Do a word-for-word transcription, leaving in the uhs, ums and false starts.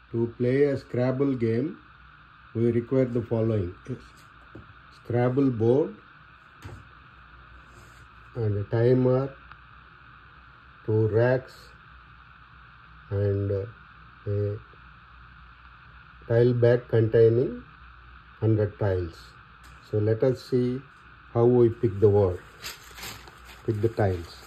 To play a Scrabble game, we require the following: Scrabble board and a timer, two racks, and a tile bag containing one hundred tiles. So let us see how we pick the word, pick the tiles.